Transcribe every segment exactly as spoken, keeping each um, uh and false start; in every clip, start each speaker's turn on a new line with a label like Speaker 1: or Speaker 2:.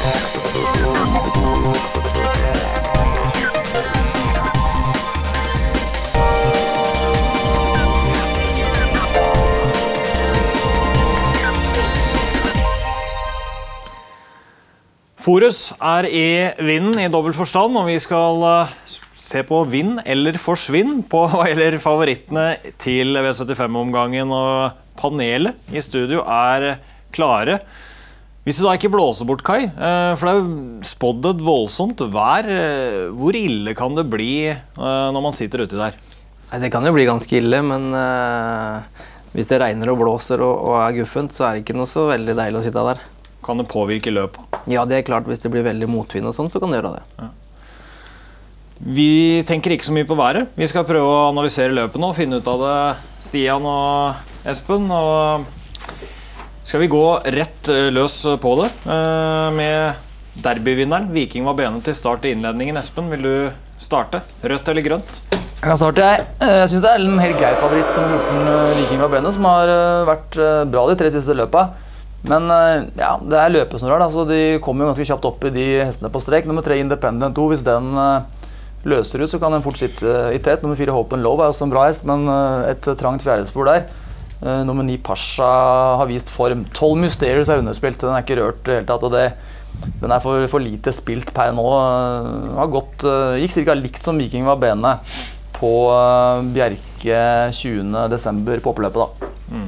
Speaker 1: Forus er i vinden i dobbelt forstand, og vi skal se på vinn eller forsvinn på hva gjelder favorittene til V syttifem-omgangen, og panelet i studio er klare. Hvis det da ikke blåser bort, Kai, for det er jo spådd et voldsomt vær, hvor ille kan det bli når man sitter ute der?
Speaker 2: Nei, det kan jo bli ganske ille, men uh, hvis det regner og blåser og, og er guffent, så er det ikke noe så veldig deilig å sitte der.
Speaker 1: Kan det påvirke løpet?
Speaker 2: Ja, det er klart. Hvis det blir veldig motvind og sånn, så kan det gjøre det.
Speaker 1: Ja. Vi tenker ikke så mye på været. Vi skal prøve å analysere løpet nå, finne ut av det, Stian og Espen. Og skal vi gå rett løs på det med derbyvinneren. Viking var benet til start i innledningen. Espen, vil du starte? Rødt eller grønt?
Speaker 3: Jeg kan starte, jeg. Jeg synes det er en helt grei favoritt nummer fjorten Viking var benet, som har vært bra de tre siste løpene. Men ja, det er løpesnurrer, da, så de kommer jo ganske kjapt opp i de hestene på strek. Nummer tre Independent to, hvis den uh, løser ut, så kan den fort sitte i tet. Nummer fire Hope and Love er også en bra hest, men uh, et trangt fjerdespor der. Uh, nummer ni Pasha har vist form. tolv Mysterious er underspilt, den er ikke rørt i hele tatt, og det, den er for, for lite spilt per nå. Uh, har gått, uh, gikk cirka likt som Viking var bene på uh, Bjerke tjuende desember på oppløpet da.
Speaker 1: Mm.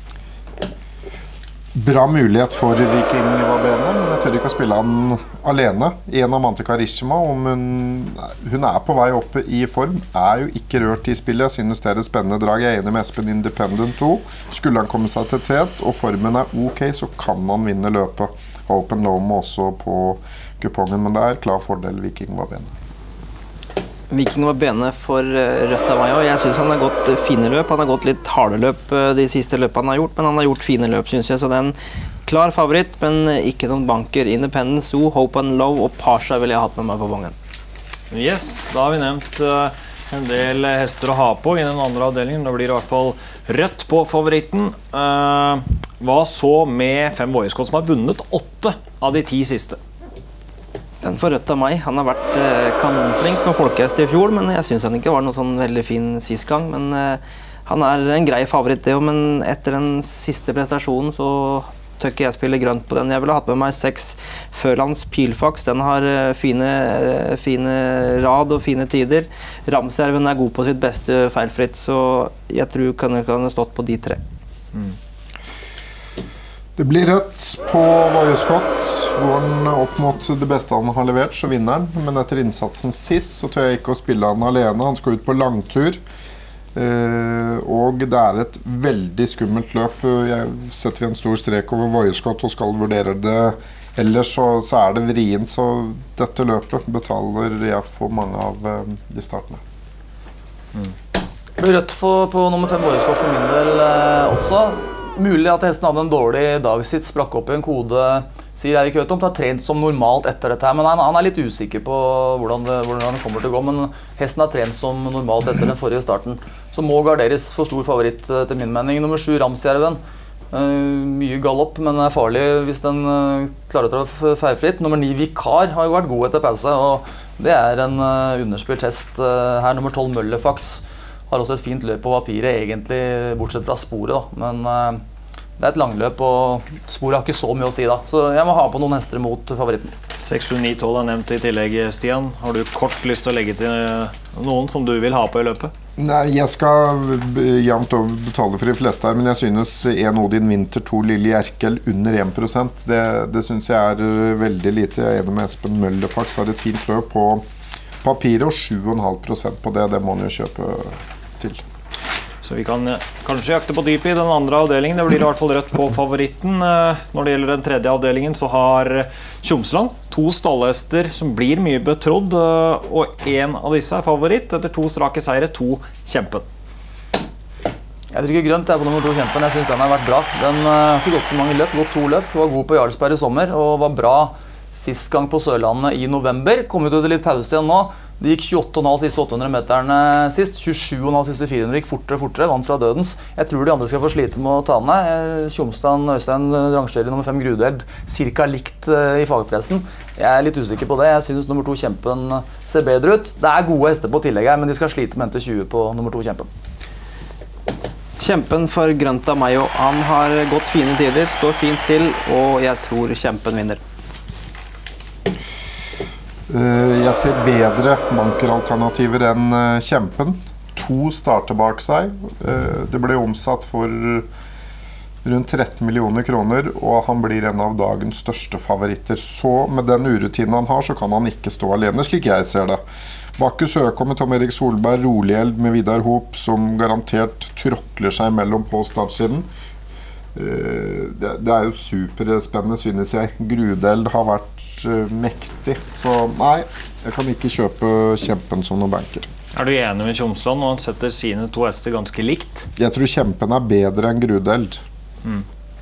Speaker 4: Bra mulighet for Viking var bene, men jeg tør ikke å spille han alene. En av Mante Karishma, om hun, hun er på vei opp i form, er jo ikke rørt i spillet. Jeg synes det er et spennende drag. Jeg er enig med Espen Independent to. Skulle han komme seg til tet, og formen er ok, så kan han vinne løpet. Open Low også på kupongen, men det er klar fordel Viking var bene.
Speaker 2: Viking var bene for rødt av meg, og jeg synes han har gått fine løp. Han har gått litt harde løp de siste løpene han har gjort, men han har gjort fine løp, synes jeg. Så det er en klar favoritt, men ikke noen banker. Independence, Zoo, Hope and Love og Pasha vil jeg ha hatt med meg på vangen.
Speaker 1: Yes, da har vi nevnt uh, en del hester å ha på i den andre avdelingen. Da blir det i hvert fall rødt på favoritten. Uh, hva så med fem Voice-Code som har vunnet åtte av de ti siste?
Speaker 2: Den får rødt av meg. Han har vært eh, kanonflink som folkehest i fjor, men jeg synes han ikke var noe sånn veldig fin sist gang. Men eh, han er en grei favoritt det, men etter den siste prestasjonen så tør ikke jeg spille grønt på den. Jeg ville hatt med meg seks Følands Pilfax. Den har eh, fine, eh, fine rad og fine tider. Ramserven er god på sitt beste feilfritt, så jeg tror kan han kan stått på de tre.
Speaker 1: Mm.
Speaker 4: Det blir rødt på Voice-Code. Går han opp mot det beste han har levert, så vinner han. Men etter innsatsen sist, så tør jeg ikke å spille han alene. Han skal ut på langtur. Uh, og det er et veldig skummelt løp. Jeg setter vi en stor strek over Voice-Code og skal vurdere det. Ellers så, så er det vrien, så dette løpet betaler jeg for mange av uh, de startene.
Speaker 3: Mm. Det blir rødt for, på nummer fem Voice-Code for min del uh, også. Mulig at hesten hadde en dårlig dag sitt, sprakk opp i en kode, sier Erik Høtomt, har trent som normalt etter dette her, men han, han er litt usikker på hvordan det, hvordan det kommer til å gå, men hesten har trent som normalt etter den forrige starten, så må garderes for stor favoritt til min mening. Nummer sju Ramsjärven, uh, mye galopp, men er farlig hvis den uh, klarer å ta feilfritt. Nummer ni Vikar har jo vært god etter pause, og det er en uh, underspilt hest uh, her. Nummer tolv Møllefax har også et fint løp på papiret, egentlig, bortsett fra sporet da. Men uh, det er et langløp, og sporet har ikke så mye å si da. Så jeg må ha på noen hester mot favoritten.
Speaker 1: seks, sju, ni, tolv er nevnt i tillegg, Stian. Har du kort lyst til å legge til noen som du vil ha på i løpet?
Speaker 4: Nei, jeg skal jevnt over betale for de fleste her, men jeg synes en Odin Winter, to Lille Jerkel under en prosent. Det, det synes jeg er veldig lite. Jeg er enig med Espen Møllefax, har et fint løp på papiret, og sju komma fem prosent på det. Det må man jo kjøpe til.
Speaker 1: Så vi kan kanskje jakte på dyp i den andre avdelingen. Det blir i hvert fall rødt på favoritten. Når det gjelder den tredje avdelingen så har Tjomsland to stallhester som blir mye betrodd, og en av disse er favoritt etter to strake seire, to Kjempen.
Speaker 3: Jeg trykker grønt jeg på nummer to Kjempen. Jeg synes den har vært bra. Den har ikke gått så mange løp, gått to løp, var god på Jarlsberg i sommer og var bra sist gang på Sørlandet i november. Kom ut til litt pause igjen nå. Det gikk tjueåtte komma fem siste åtte hundre meterne sist, tjuesju komma fem siste fire hundre, gikk fortere og fortere, vant fra dødens. Jeg tror de andre skal få slite med å ta den her. Tjomsland, Øystein, rangsterer nummer fem Grudeld, cirka likt i fagpressen. Jeg er litt usikker på det. Jeg synes nummer to Kjempen ser bedre ut. Det er gode hester på tillegg her, men de skal slite med en til tjue på nummer to Kjempen.
Speaker 2: Kjempen for grønt av meg, og han har gått fine tider, står fint til, og jeg tror Kjempen vinner.
Speaker 4: Jeg ser bedre bankeralternativer enn Kjempen. To starter bak seg. Det ble omsatt for rundt tretten millioner kroner, og han blir en av dagens største favoritter. Så med den urutinen han har, så kan han ikke stå alene, slik jeg ser det. Bakke Søkom med Tom Erik Solberg, Roligeld med Vidar Hoop, som garantert tråkler seg mellom på startsiden. Det er jo superspennende, synes jeg. Grudeld har vært mektig, så nei, jeg kan ikke kjøpe Kjempen som noen banker.
Speaker 1: Er du enig med Tjomsland når han setter sine to hester ganske likt?
Speaker 4: Jeg tror Kjempen er bedre enn Grudeld.
Speaker 1: Mm.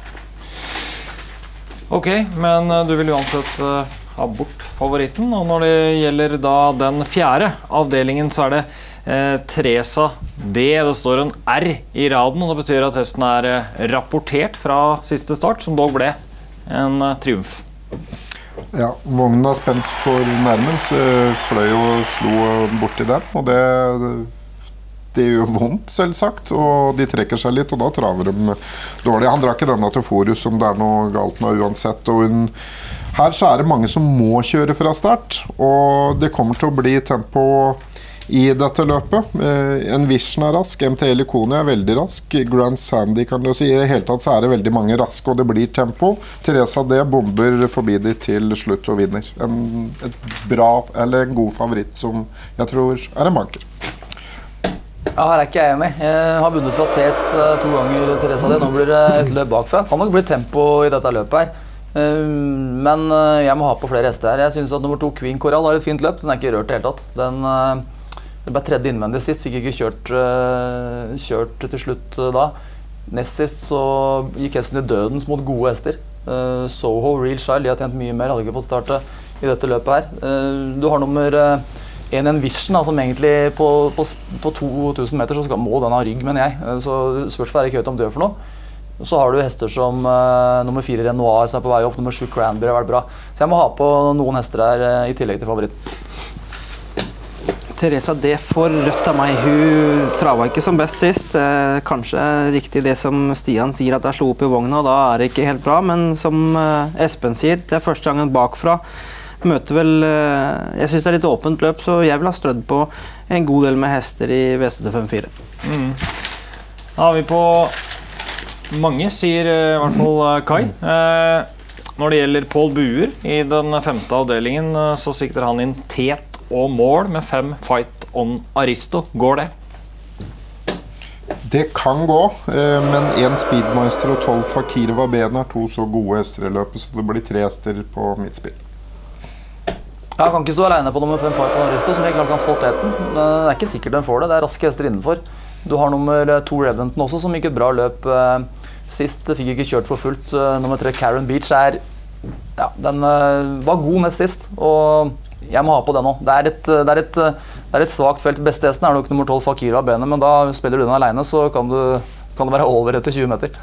Speaker 1: Ok, men du vil uansett uh, ha bort favoritten, og når det gjelder da den fjerde avdelingen, så er det uh, Teresa D, det står en R i raden, og det betyr at hesten er uh, rapportert fra siste start, som dog ble en uh, triumf.
Speaker 4: Ja, vognen er spent for nærmen, så fløy og slo bort i den, og det, det gjør vondt selvsagt, og de trekker seg litt, og da traver de dårlig. Han drar ikke denne til Forus som det er noe galt med uansett, og hun, her så er det mange som må kjøre fra start, og det kommer til å bli tempo i dette løpet. En Vision er rask, M T L Iconi er veldig rask, Grand Sandy kan du si, i det hele tatt så er det veldig mange raske, og det blir tempo. Teresa D bomber forbi de til slutt og vinner. En, et bra, eller en god favoritt som jeg tror er en banker.
Speaker 3: Ja, her er ikke jeg enig. Jeg har vunnet fra Tet to ganger, Teresa D. Nå blir det et løp bakfra. Kan nok bli tempo i dette løpet her. Men jeg må ha på flere hester her. Jeg synes at nummer to Queen Coral har et fint løp. Den er ikke rørt i hele tatt. Den... Det ble tredje innvendig sist, fikk ikke kjørt, uh, kjørt til slutt uh, da. Nest sist så gikk hesten i dødens mot gode hester. Uh, Soho, Real Child, de har tjent mye mer, hadde ikke fått starte i dette løpet her. Uh, du har nummer én, uh, en Vision, da, som egentlig på, på, på to tusen meter så skal, må den ha rygg, mener jeg. Uh, så spørs hva er ikke høyt om det gjør for noe. Så har du hester som uh, nummer fire Renoir som er på vei opp, nummer sju Cranberry har vært bra. Så jeg må ha på noen hester her uh, i tillegg til favoritten.
Speaker 2: Teresa D får rødt av meg. Hun travet ikke som best sist. Eh, kanskje riktig det som Stian sier, at jeg slo opp i vogna, da er det ikke helt bra. Men som eh, Espen sier, det er første gangen bakfra. Møter vel, eh, jeg synes det er litt åpent løp, så jeg vil ha strødd på en god del med hester i V syttifem fire.
Speaker 1: Mm. Da har vi på mange, sier i hvert fall Kai. Eh, når det gjelder Paul Buer i den femte avdelingen, så sikter han inn Tet og mål med fem Fight on Aristo. Går det?
Speaker 4: Det kan gå, men en Speedmeister og tolv Fakirva Ben er to så gode hester i løpet, så det blir tre hester på mitt spill.
Speaker 3: Jeg kan ikke stå alene på nummer fem Fight on Aristo, som helt klart kan få teten. Det er ikke sikkert den får det, det er raske hester innenfor. Du har nummer to Reventon også, som gikk et bra løp sist, fikk ikke kjørt for fullt. Nummer tre Karen Beach er, ja, den var god nest sist, og jeg må ha på det nå. Det er et, det er et, det er et svagt felt. Beste hesten er nok nummer tolv Fakira av benet, men da spiller du den alene, så kan, du, kan det være over etter tjue meter.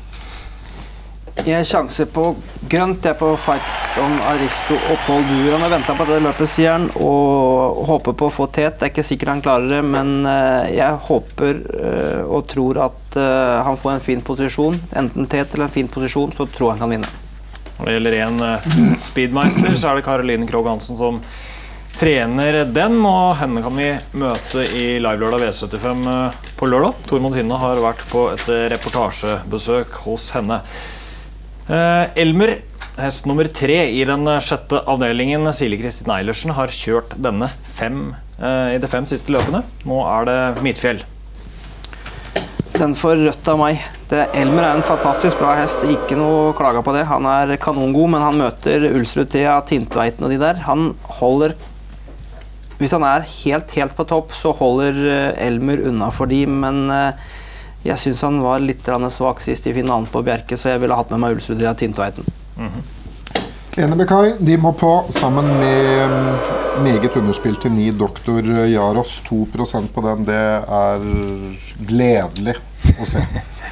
Speaker 2: Jeg sjanser på grønt, jeg er på Fight on Aristo og Paul Buer. Han har ventet på det løpet, sier han, og håper på å få tet. Det er ikke sikkert han klarer det, men jeg håper og tror at han får en fin posisjon. Enten tet eller en fin posisjon, så tror han kan vinne.
Speaker 1: Når det gjelder en uh, Speedmeister, så er det Caroline Krogh Hansen som trener den, og henne kan vi møte i live-lørdag V syttifem uh, på lørdag. Tormod Hinne har vært på et reportasjebesøk hos henne. Uh, Elmer, hest nummer tre i den sjette avdelingen, Silje Kristin Eilertsen, har kjørt denne fem, uh, i de fem siste løpene. Nå er det Midtfjell.
Speaker 2: Den får rødt av meg. Det, Elmer er en fantastisk bra hest, ikke noe klaga på det. Han er kanongod, men han møter Ulsrud Thea, Tintveiten og de der. Han holder, hvis han er helt, helt på topp, så holder Elmer unna for de, men jeg synes han var litt svak sist i finalen på Bjerke, så jeg ville hatt med meg Ulsrud Thea, Tintveiten.
Speaker 4: Mm-hmm. Enig med Kai, de må på sammen med meget underspilt til ni Doktor Jaros. to prosent på den, det er gledelig å se.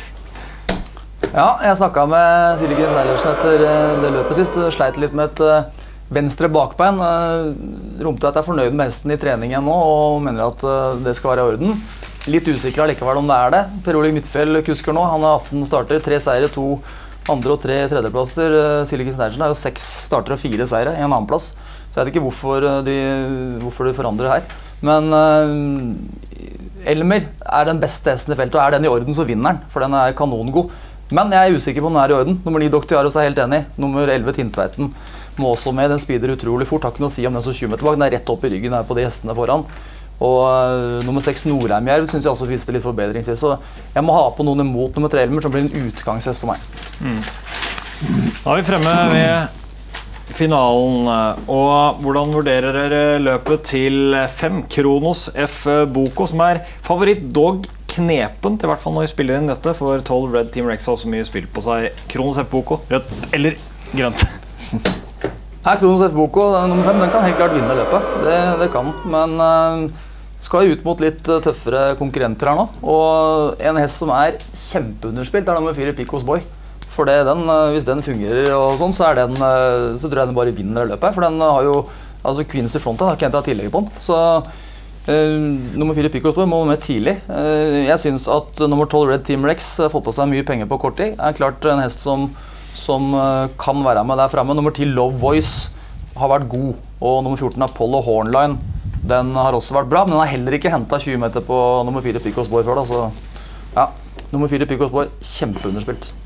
Speaker 3: Ja, jeg snakket med Silje Eilertsen etter det løpet sist. Sleit litt med et venstre bakbein. Romte at jeg er fornøyd med hesten i treningen nå, og mener at det skal være i orden. Litt usikker likevel om det er det. Per Oleg Midtfjell kusker nå. Han har atten starter, tre seire, to andre og tre tredjeplasser. Silje Eilertsen har jo seks starter og fire seire i en annen plass. Så jeg vet ikke hvorfor de, hvorfor de forandrer her. Men uh, Elmer er den beste hesten i feltet, og er den i orden så vinner den, for den er kanongod. Men jeg er usikker på om den er i orden. Nummer ni Doktor Jaros er helt enig. Nummer elleve Tintveiten må også med. Den speeder utrolig fort. Har ikke noe å si om den som tjue meter bak. Den er rett opp i ryggen her på de hestene foran. Og uh, nummer seks Norheimjerv synes jeg også viste litt forbedring sist. Så jeg må ha på noen imot nummer tre Elmer, som blir en utgangshest for meg.
Speaker 1: Mm. Da er vi fremme ved finalen. Og hvordan vurderer dere løpet til fem Kronos F Boko, som er favoritt dog knepent, i hvert fall når vi spiller inn dette, for tolv Red Team Rex har også mye spill på seg. Kronos F Boko, rødt eller grønt?
Speaker 3: Her, Kronos F Boko, nummer fem, den kan helt klart vinne løpet. Det, det kan, men uh, skal ut mot litt uh, tøffere konkurrenter her nå. Og en hest som er kjempeunderspilt er nummer fire Picos Boy. For det, den, uh, hvis den fungerer og sånn, så, er den, uh, så tror jeg den bare vinner løpet. For den uh, har jo, altså Queens i fronten har ikke hentet tillegg på den. Så Uh, nummer fire Picos Boy må med tidlig. Uh, jeg synes at nummer tolv Red Team Rex har fått på seg mye penger på kort tid. Er klart en hest som, som uh, kan være med der fremme. Nummer ti Love Voice har vært god. Og nummer fjorten Apollo Hornline. Den har også vært bra, men den har heller ikke hentet tjue meter på nummer fire Picos Boy før da. Så ja, nummer fire Picos Boy, kjempeunderspilt.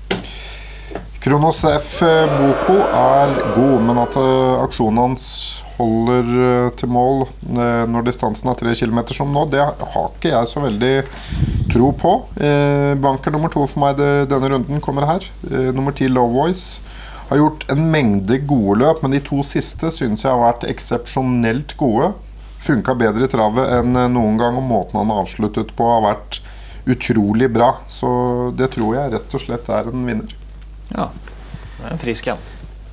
Speaker 4: Kronos F Boko er god, men at uh, aksjonen hans holder uh, til mål uh, når distansen er tre kilometer som nå, det har ikke jeg så veldig tro på. Uh, banker nummer to for meg det, denne runden kommer her. Uh, nummer ti Low Voice har gjort en mengde gode løp, men de to siste synes jeg har vært eksepsjonelt gode. Funket bedre i travet enn noen gang, og måten han har avsluttet på har vært utrolig bra. Så det tror jeg rett og slett er en vinner.
Speaker 1: Ja, det er en frisk igjen.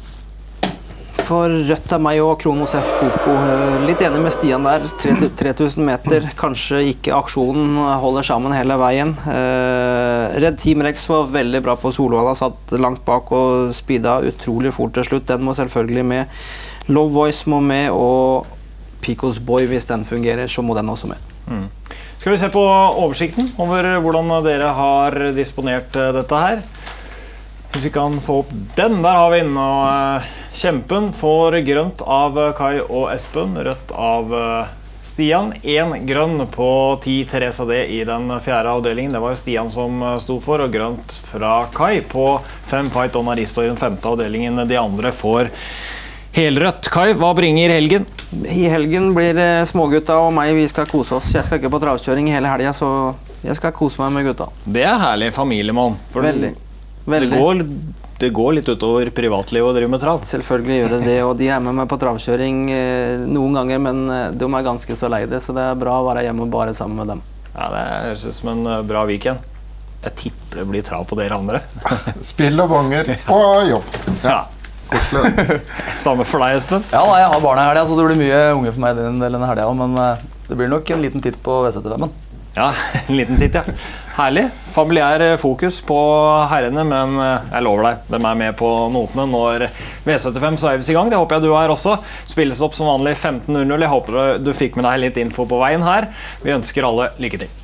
Speaker 2: For rødt er meg og Kronos F Boko. Litt enig med Stian der. tre tusen meter, kanskje ikke aksjonen holder sammen hele veien. Red Team Rex var veldig bra på Solvalla, satt langt bak og speeda utrolig fort til slutt. Den må selvfølgelig med. Love Voice må med, og Picos Boy, hvis den fungerer, så må den også med.
Speaker 1: Mm. Skal vi se på oversikten over hvordan dere har disponert dette her. Hvis vi kan få opp den, der har vi inn, og uh, kjempen får grønt av Kai og Espen, rødt av uh, Stian. En grønn på ti Teresa D i den fjerde avdelingen, det var jo Stian som uh, sto for, og grønt fra Kai på fem Fight on Aristo i den femte avdelingen. De andre får helrødt. Kai, hva bringer helgen?
Speaker 2: I helgen blir det smågutta og meg, vi skal kose oss. Jeg skal ikke på travkjøring i hele helgen, så jeg skal kose meg med gutta.
Speaker 1: Det er herlig familiemann. For
Speaker 2: Veldig. Veldig.
Speaker 1: Det går, det går litt utover privatliv å drive med trav.
Speaker 2: Selvfølgelig gjør det det, og de er med meg på travkjøring eh, noen ganger, men de er ganske så leide, så det er bra å være hjemme bare sammen med dem.
Speaker 1: Ja, det høres ut som en bra weekend. Jeg tipper det blir trav på dere andre.
Speaker 4: Spill og banger og jobb.
Speaker 1: Ja.
Speaker 4: Koselig.
Speaker 1: Samme for deg, Espen?
Speaker 3: Ja, da, jeg har barna i helgen, så det blir mye unge for meg den delen helgen også, men uh, det blir nok en liten titt på V syttifem-en.
Speaker 1: Ja, en liten titt, ja. Herlig. Familiær fokus på herrene, men jeg lover deg, de er med på notene når V syttifem serves i gang. Det håper jeg du er også. Spilles opp som vanlig femten null null. Jeg håper du fikk med deg litt info på veien her. Vi ønsker alle lykke til.